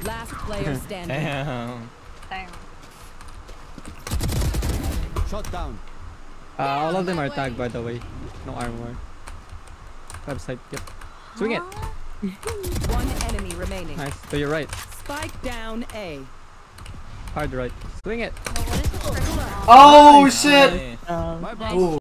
Last player standing. Damn. Damn. Shot down. All of them are tagged, by the way. No armor. Website, yep. Swing it. One enemy remaining. Nice. To your right. Spike down A. Hard right. Swing it. Well, what is the first one? Oh shit! Bye bye. Ooh.